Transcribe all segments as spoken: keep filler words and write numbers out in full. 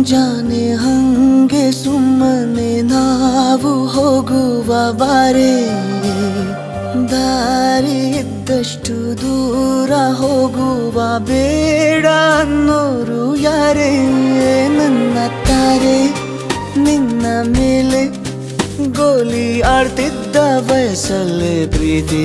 ಮುಂಜಾನೆ ಹಂಗೆ ಸುಮ್ಮನೆ ನಾವು ಹೋಗುವ ಬಾರೆ, ದಾರಿ ಇದ್ದಷ್ಟು ದೂರ ಹೋಗುವ ಬೇಡ ಅನ್ನೋರು ಯಾರೇ. ನನ್ನ ತಾರೆ ನಿನ್ನ ಮೇಲೆ ಗೋಲಿ ಆಡ್ತಿದ್ದ ವಯಸ್ಸಲ್ಲೇ ಪ್ರೀತಿ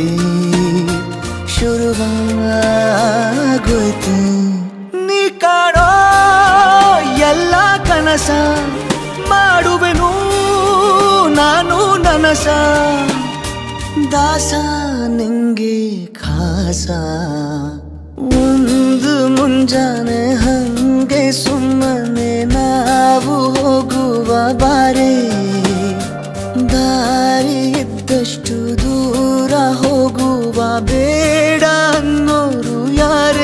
ಶುರುವಾಗೋಯ್ತು. ನೀ ಕಾಡೋ ಎಲ್ಲ ಕನಸ ಮಾಡುವೆನು ನಾನು ನನಸ, ದಾಸ ನಿಂಗೆ ಖಾಸ. ಒಂದು ಮುಂಜಾನೆ ಹಂಗೆ ಸುಮ್ಮನೆ ನಾವು ಹೋಗುವ ಬಾರೆ, ದಾರಿ ಇದ್ದಷ್ಟು ದೂರ ಹೋಗುವ ಬೇಡ ಅನ್ನೋರು ಯಾರೇ.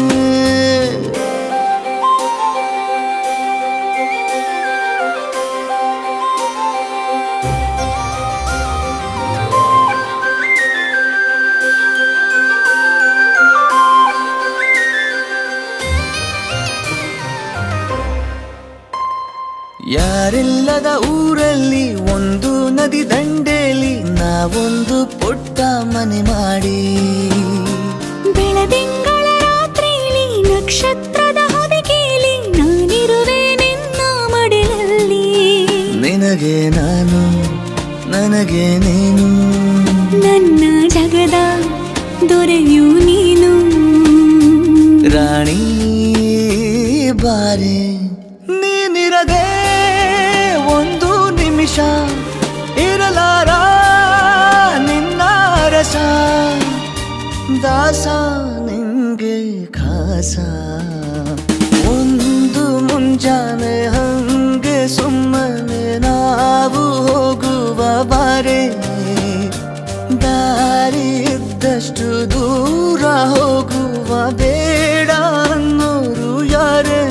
ಯಾರಿಲ್ಲದ ಊರಲ್ಲಿ ಒಂದು ನದಿ ದಂಡೆಯಲ್ಲಿ ನಾವೊಂದು ಪುಟ್ಟ ಮನೆ ಮಾಡಿ, ಬೆಳದಿಂಗಳ ರಾತ್ರಿಯಲ್ಲಿ ನಕ್ಷತ್ರದ ಹೊದಿಕೆಯಲ್ಲಿ ನಾನಿರುವೆ ನಿನ್ನ ಮಡಿಲಲ್ಲಿ. ನಿನಗೆ ನಾನು ನನಗೆ ನೀನು, ನನ್ನ ಜಗದ ದೊರೆಯು ನೀನು. ರಾಣಿ ಬಾರೆ ನೀನಿರದೆ ಒಂದು ನಿಮಿಷ ಇರಲಾರ ನಿನ್ನ ರಸ, ದಾಸ ನಿಂಗೆ ಖಾಸ. ಒಂದು ಮುಂಜಾನೆ ಹಂಗೆ ಸುಮ್ಮನೆ ನಾವು ಹೋಗುವ ಬಾರೆ, ದಾರಿ ಇದ್ದಷ್ಟು ದೂರ ಹೋಗುವ ಬೇಡ ಅನ್ನೋರು ಯಾರೇ.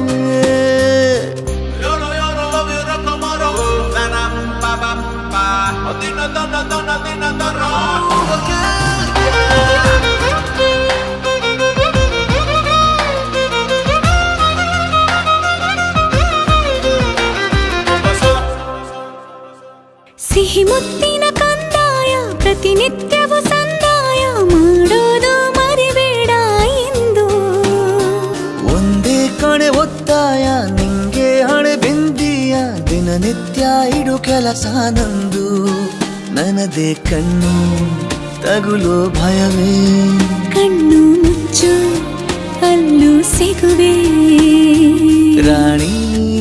ಸಿಹಿ ಮುತ್ತಿನ ಕಂದಾಯ ಪ್ರತಿನಿತ್ಯವೂ ಸಂದಾಯ ಮಾಡೋದು ಮರಿಬೇಡ ಎಂದು. ಒಂದೇ ಕಣೆ ಒತ್ತಾಯ ನಿಂಗೆ ಹಣೆ ಬಿಂದಿಯ, ದಿನನಿತ್ಯ ಇಡು ಕೆಲಸ ನಂದು. ನನ್ನದೇ ಕಣ್ಣು ತಗುಲೋ ಭಯವೇ, ಕಣ್ಣು ಮುಚ್ಚು ಅಲ್ಲೂ ಸಿಗುವೆ. ರಾಣಿ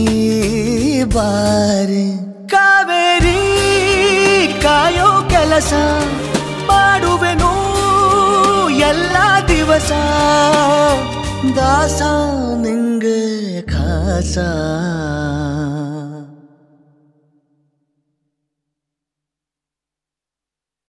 ಬಾರೆ ಕಾವೇರಿ ಕಾಯೋ ಕೆಲಸ ಮಾಡುವೆನು ಎಲ್ಲ ದಿವಸ, ದಾಸ ನಿಂಗೆ ಖಾಸ.